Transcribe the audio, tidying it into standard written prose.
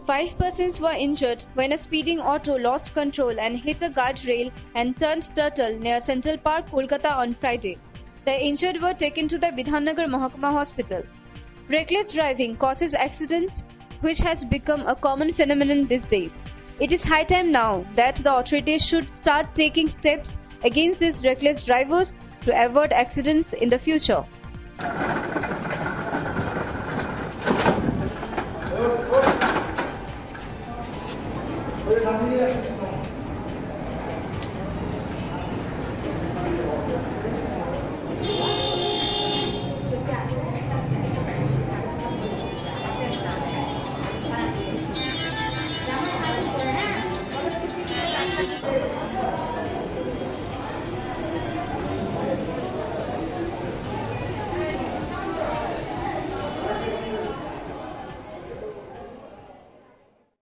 5 persons were injured when a speeding auto lost control and hit a guardrail and turned turtle near Central Park, Kolkata on Friday. The injured were taken to the Bidhannagar Mahakama Hospital. Reckless driving causes accident, which has become a common phenomenon these days. It is high time now that the authorities should start taking steps against these reckless drivers to avoid accidents in the future. Oi,